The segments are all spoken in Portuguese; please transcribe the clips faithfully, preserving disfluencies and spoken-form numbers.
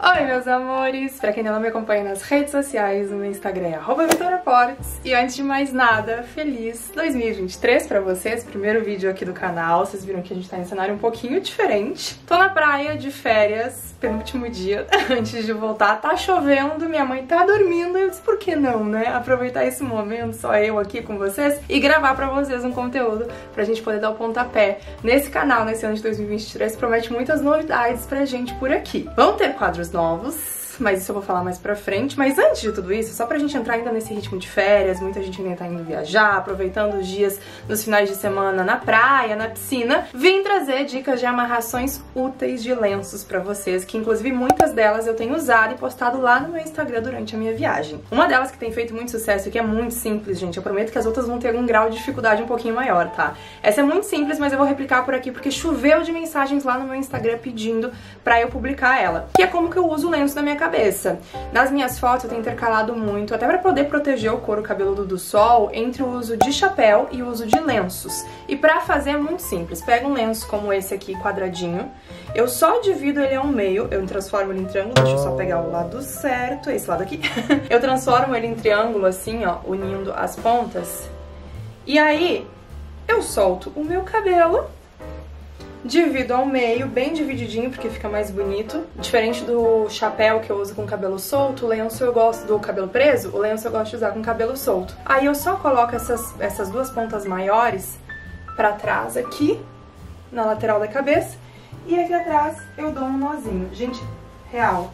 Oi, meus amores! Pra quem não me acompanha nas redes sociais, o meu Instagram é arroba Vitória Portes. E antes de mais nada, feliz dois mil e vinte e três pra vocês. Primeiro vídeo aqui do canal. Vocês viram que a gente tá em um cenário um pouquinho diferente. Tô na praia de férias, penúltimo dia, antes de voltar. Tá chovendo, minha mãe tá dormindo. Eu disse, por que não, né? Aproveitar esse momento, só eu aqui com vocês, e gravar pra vocês um conteúdo pra gente poder dar o pontapé nesse canal, nesse ano de dois mil e vinte e três. Promete muitas novidades pra gente por aqui. Vão ter quadros novos, mas isso eu vou falar mais pra frente. Mas antes de tudo isso, só pra gente entrar ainda nesse ritmo de férias, muita gente ainda tá indo viajar, aproveitando os dias nos finais de semana na praia, na piscina, vim trazer dicas de amarrações úteis de lenços pra vocês, que inclusive muitas delas eu tenho usado e postado lá no meu Instagram durante a minha viagem. Uma delas que tem feito muito sucesso e que é muito simples, gente, eu prometo que as outras vão ter um grau de dificuldade um pouquinho maior, tá? Essa é muito simples, mas eu vou replicar por aqui porque choveu de mensagens lá no meu Instagram pedindo pra eu publicar ela, que é como que eu uso o lenço na minha cabeça. Nas minhas fotos eu tenho intercalado muito, até pra poder proteger o couro cabeludo do sol, entre o uso de chapéu e o uso de lenços. E pra fazer é muito simples. Pega um lenço como esse aqui, quadradinho, eu só divido ele ao meio, eu transformo ele em triângulo, deixa eu só pegar o lado certo, esse lado aqui. Eu transformo ele em triângulo assim, ó, unindo as pontas. E aí, eu solto o meu cabelo, divido ao meio, bem divididinho, porque fica mais bonito. Diferente do chapéu que eu uso com cabelo solto, o lenço eu gosto do cabelo preso, o lenço eu gosto de usar com cabelo solto. Aí eu só coloco essas, essas duas pontas maiores pra trás aqui, na lateral da cabeça, e aqui atrás eu dou um nozinho. Gente, real,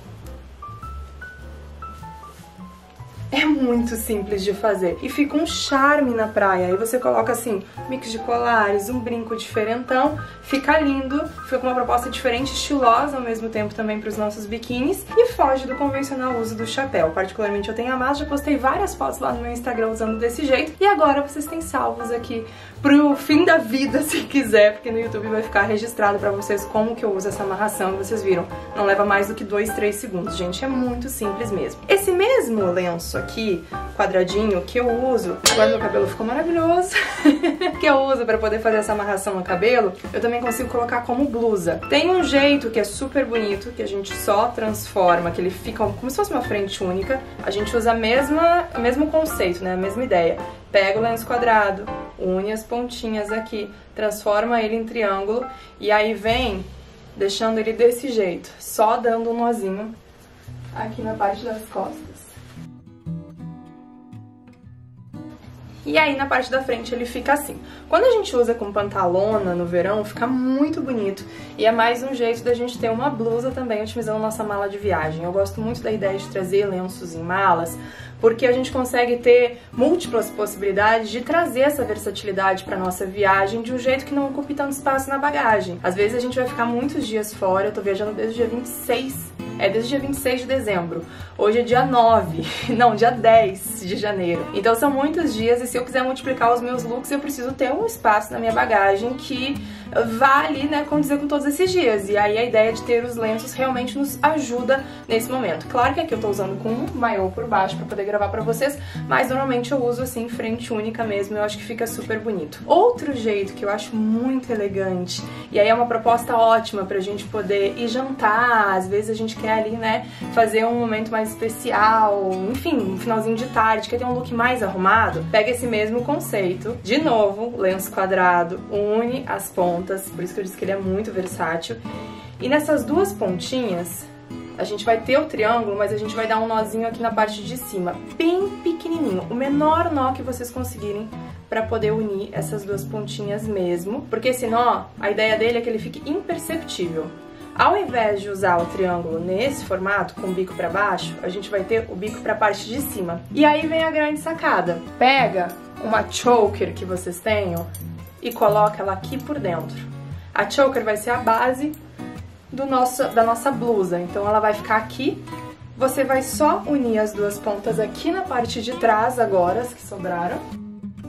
é muito simples de fazer e fica um charme na praia. Aí você coloca assim, mix de colares, um brinco diferentão, fica lindo, fica com uma proposta diferente, estilosa ao mesmo tempo também para os nossos biquínis e foge do convencional uso do chapéu. Particularmente eu tenho amado, já postei várias fotos lá no meu Instagram usando desse jeito e agora vocês têm salvos aqui pro fim da vida, se quiser, porque no YouTube vai ficar registrado pra vocês como que eu uso essa amarração. Vocês viram, não leva mais do que dois, três segundos, gente, é muito simples mesmo. Esse mesmo lenço aqui, quadradinho, que eu uso, agora meu cabelo ficou maravilhoso, que eu uso pra poder fazer essa amarração no cabelo, eu também consigo colocar como blusa. Tem um jeito que é super bonito, que a gente só transforma, que ele fica como se fosse uma frente única, a gente usa a mesma, o mesmo conceito, né, a mesma ideia. Pega o lenço quadrado, une as pontinhas aqui, transforma ele em triângulo e aí vem deixando ele desse jeito, só dando um nozinho aqui na parte das costas. E aí na parte da frente ele fica assim. Quando a gente usa com pantalona no verão, fica muito bonito. E é mais um jeito da gente ter uma blusa também, utilizando nossa mala de viagem. Eu gosto muito da ideia de trazer lenços em malas, porque a gente consegue ter múltiplas possibilidades de trazer essa versatilidade para nossa viagem de um jeito que não ocupe tanto espaço na bagagem. Às vezes a gente vai ficar muitos dias fora, eu tô viajando desde o dia vinte e seis, é desde o dia vinte e seis de dezembro. Hoje é dia nove, não, dia dez de janeiro. Então são muitos dias e se eu quiser multiplicar os meus looks, eu preciso ter um espaço na minha bagagem que vá ali, né, condizer com todos esses dias. E aí a ideia de ter os lenços realmente nos ajuda nesse momento. Claro que aqui eu tô usando com um maiô por baixo pra poder gravar pra vocês, mas normalmente eu uso assim, frente única mesmo, eu acho que fica super bonito. Outro jeito que eu acho muito elegante, e aí é uma proposta ótima pra gente poder ir jantar, às vezes a gente quer ali, né, fazer um momento mais especial, enfim, um finalzinho de tarde, quer ter um look mais arrumado, pega esse mesmo conceito, de novo, lenço quadrado, une as pontas, por isso que eu disse que ele é muito versátil, e nessas duas pontinhas, a gente vai ter o triângulo, mas a gente vai dar um nozinho aqui na parte de cima, bem pequenininho, o menor nó que vocês conseguirem pra poder unir essas duas pontinhas mesmo, porque esse nó, a ideia dele é que ele fique imperceptível. Ao invés de usar o triângulo nesse formato, com o bico pra baixo, a gente vai ter o bico pra parte de cima. E aí vem a grande sacada. Pega uma choker que vocês tenham e coloca ela aqui por dentro. A choker vai ser a base do nosso, da nossa blusa, então ela vai ficar aqui. Você vai só unir as duas pontas aqui na parte de trás agora, as que sobraram.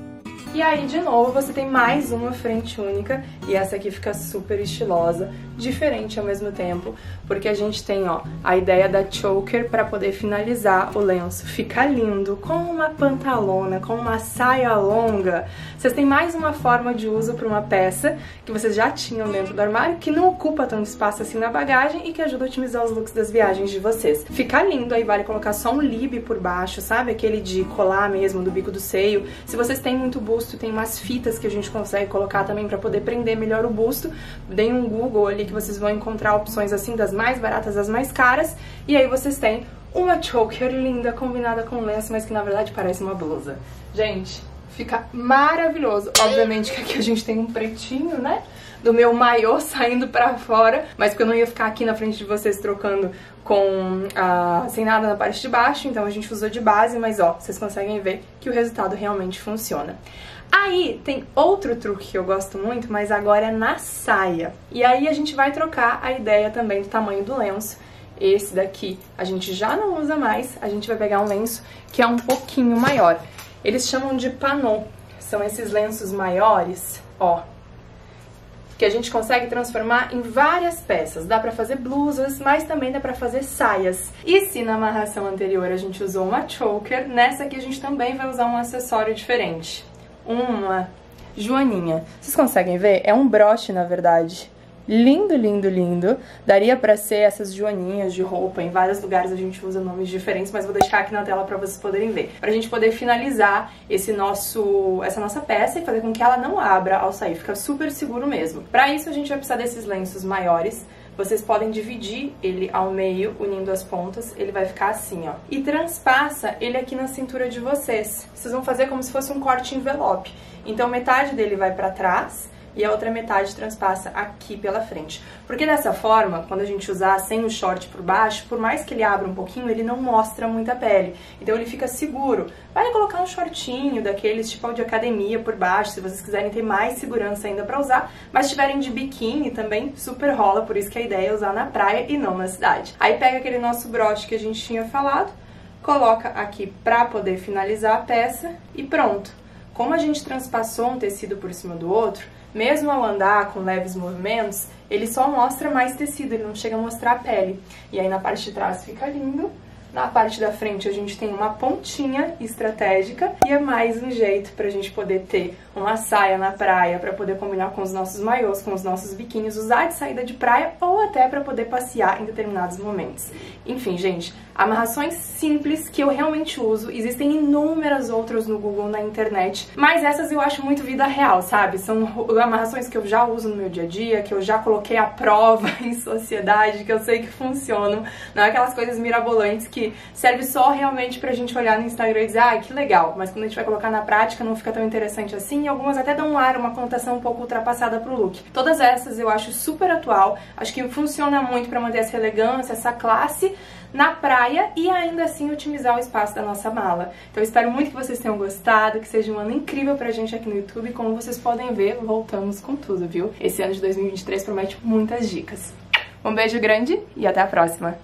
E aí, de novo, você tem mais uma frente única e essa aqui fica super estilosa, diferente ao mesmo tempo, porque a gente tem, ó, a ideia da choker para poder finalizar o lenço. Fica lindo, com uma pantalona, com uma saia longa. Vocês têm mais uma forma de uso para uma peça que vocês já tinham dentro do armário, que não ocupa tanto espaço assim na bagagem e que ajuda a otimizar os looks das viagens de vocês. Fica lindo, aí vale colocar só um lib por baixo, sabe? Aquele de colar mesmo, do bico do seio. Se vocês têm muito busto, tem umas fitas que a gente consegue colocar também para poder prender melhor o busto. Deem um Google ali que vocês vão encontrar opções assim, das mais baratas às mais caras. E aí vocês têm uma choker linda combinada com lenço, mas que na verdade parece uma blusa. Gente, fica maravilhoso. Obviamente que aqui a gente tem um pretinho, né? Do meu maiô saindo pra fora, mas porque eu não ia ficar aqui na frente de vocês trocando com ah, sem nada na parte de baixo, então a gente usou de base, mas ó, vocês conseguem ver que o resultado realmente funciona. Aí tem outro truque que eu gosto muito, mas agora é na saia. E aí a gente vai trocar a ideia também do tamanho do lenço. Esse daqui a gente já não usa mais, a gente vai pegar um lenço que é um pouquinho maior. Eles chamam de panô, são esses lenços maiores, ó, que a gente consegue transformar em várias peças. Dá pra fazer blusas, mas também dá pra fazer saias. E se na amarração anterior a gente usou uma choker, nessa aqui a gente também vai usar um acessório diferente. Uma joaninha. Vocês conseguem ver? É um broche, na verdade. Lindo, lindo, lindo. Daria pra ser essas joaninhas de roupa. Em vários lugares a gente usa nomes diferentes, mas vou deixar aqui na tela pra vocês poderem ver. Pra gente poder finalizar esse nosso, essa nossa peça e fazer com que ela não abra ao sair. Fica super seguro mesmo. Pra isso a gente vai precisar desses lenços maiores. Vocês podem dividir ele ao meio, unindo as pontas, ele vai ficar assim, ó. E transpassa ele aqui na cintura de vocês. Vocês vão fazer como se fosse um corte envelope. Então metade dele vai pra trás e a outra metade transpassa aqui pela frente. Porque dessa forma, quando a gente usar sem o short por baixo, por mais que ele abra um pouquinho, ele não mostra muita pele. Então ele fica seguro. Vale colocar um shortinho daqueles tipo de academia por baixo, se vocês quiserem ter mais segurança ainda pra usar. Mas se tiverem de biquíni também, super rola, por isso que a ideia é usar na praia e não na cidade. Aí pega aquele nosso broche que a gente tinha falado, coloca aqui pra poder finalizar a peça e pronto. Como a gente transpassou um tecido por cima do outro, mesmo ao andar com leves movimentos, ele só mostra mais tecido, ele não chega a mostrar a pele. E aí na parte de trás fica lindo. Na parte da frente a gente tem uma pontinha estratégica e é mais um jeito pra gente poder ter uma saia na praia, pra poder combinar com os nossos maiôs, com os nossos biquínis, usar de saída de praia ou até pra poder passear em determinados momentos. Enfim, gente, amarrações simples que eu realmente uso, existem inúmeras outras no Google, na internet, mas essas eu acho muito vida real, sabe? São amarrações que eu já uso no meu dia a dia, que eu já coloquei à prova em sociedade, que eu sei que funcionam, não é aquelas coisas mirabolantes que que serve só realmente pra gente olhar no Instagram e dizer, ai, que legal, mas quando a gente vai colocar na prática não fica tão interessante assim, e algumas até dão um ar, uma conotação um pouco ultrapassada pro look. Todas essas eu acho super atual, acho que funciona muito pra manter essa elegância, essa classe na praia e ainda assim otimizar o espaço da nossa mala. Então eu espero muito que vocês tenham gostado, que seja um ano incrível pra gente aqui no YouTube, e como vocês podem ver, voltamos com tudo, viu? Esse ano de dois mil e vinte e três promete muitas dicas. Um beijo grande e até a próxima!